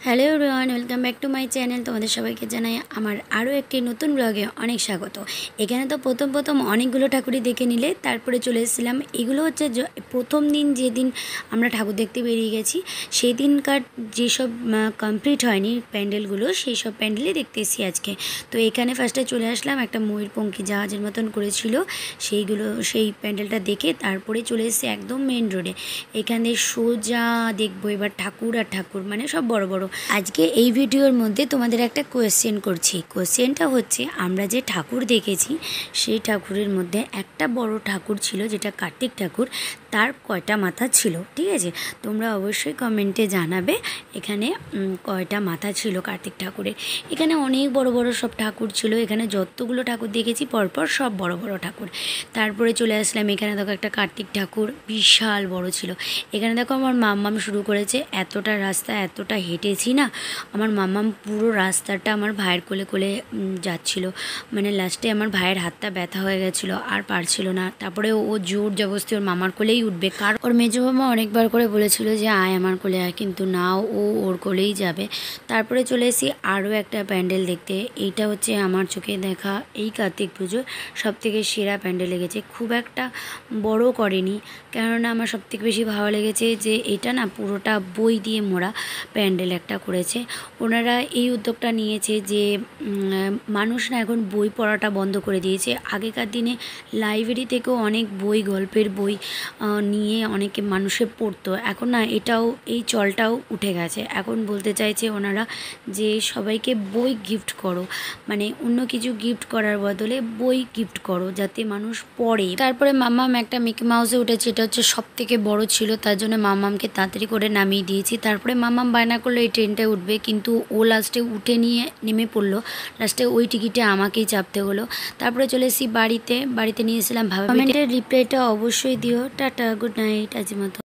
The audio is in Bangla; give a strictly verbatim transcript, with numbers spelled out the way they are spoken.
Hello everyone, welcome back to my channel. তোমাদের সবাইকে জানাই আমার আরও একটি নতুন ব্লগে অনেক স্বাগত। এখানে তো প্রথম প্রথম অনেকগুলো ঠাকুরই দেখে নিলে, তারপরে চলে এসেছিলাম। এগুলো হচ্ছে প্রথম দিন যেদিন আমরা ঠাকুর দেখতে বেরিয়ে গেছি, সেই দিনকার যেসব কমপ্লিট হয়নি প্যান্ডেলগুলো, সেই সব প্যান্ডেলই দেখতে এসেছি আজকে। তো এখানে ফার্স্টে চলে আসলাম, একটা ময়ূরপঙ্খী জাহাজের মতন করেছিল, সেইগুলো সেই প্যান্ডেলটা দেখে তারপরে চলে এসেছি একদম মেন রোডে। এখানে সোজা দেখবো এবার ঠাকুর আর ঠাকুর, মানে সব বড় বড়। আজকে এই ভিডিওর মধ্যে তোমাদের একটা কোয়েশ্চেন করছি। কোয়েশ্চেনটা হচ্ছে, আমরা যে ঠাকুর দেখেছি সেই ঠাকুরের মধ্যে একটা বড় ঠাকুর ছিল যেটা কার্তিক ঠাকুর, তার কয়টা মাথা ছিল? ঠিক আছে, তোমরা অবশ্যই কমেন্টে জানাবে এখানে কয়টা মাথা ছিল কার্তিক ঠাকুরের। এখানে অনেক বড় বড় সব ঠাকুর ছিল, এখানে যতগুলো ঠাকুর দেখেছি পরপর সব বড় বড় ঠাকুর। তারপরে চলে আসলাম এখানে, দেখো একটা কার্তিক ঠাকুর বিশাল বড় ছিল। এখানে দেখো আমার মাম্মাম শুরু করেছে, এতটা রাস্তা এতটা হেঁটেছি না, আমার মাম্মাম পুরো রাস্তাটা আমার ভাইয়ের কোলে কোলে যাচ্ছিল। মানে লাস্টে আমার ভাইয়ের হাতটা ব্যথা হয়ে গেছিলো, আর পারছিল না। তারপরে ও জোর জবরদস্তি ওর মামার কোলেই উঠবে, কার ওর মেজো মামা অনেকবার করে বলেছিল যে আয় আমার কোলে আয়, কিন্তু না, ও ওর কোলেই যাবে। তারপরে চলে এসেছি আরও একটা প্যান্ডেল দেখতে। এইটা হচ্ছে আমার চোখে দেখা এই কার্তিক পুজোর সবথেকে সেরা প্যান্ডেল লেগেছে। খুব একটা বড় করেনি, কেননা আমার সবথেকে বেশি ভালো লেগেছে যে এটা না পুরোটা বই দিয়ে মোড়া প্যান্ডেল একটা করেছে। ওনারা এই উদ্যোগটা নিয়েছে যে মানুষ না এখন বই পড়াটা বন্ধ করে দিয়েছে। আগেকার দিনে লাইব্রেরি থেকেও অনেক বই, গল্পের বই নিয়ে অনেকে মানুষে পড়তো, এখন না এটাও, এই চলটাও উঠে গেছে। এখন বলতে চাইছে ওনারা যে সবাইকে বই গিফট করো, মানে অন্য কিছু গিফট করার বদলে বই গিফট করো যাতে মানুষ পড়ে। তারপরে মাম্মাম একটা মিকি মাউসে উঠেছে, এটা হচ্ছে সব থেকে বড়ো ছিল, তার জন্য মাম্মামকে তাড়াতাড়ি করে নামিয়ে দিয়েছি। তারপরে মাম্মাম বায়না করলো এই ট্রেনটায় উঠবে, কিন্তু ও লাস্টে উঠে নিয়ে নেমে পড়লো। লাস্টে ওই টিকিটে আমাকেই চাপতে হলো। তারপরে চলে এসেছি বাড়িতে। বাড়িতে নিয়েছিলাম ভাবা। কমেন্টের রিপ্লাইটা অবশ্যই দিও। টাটা, গুড নাইট, আজ মতো।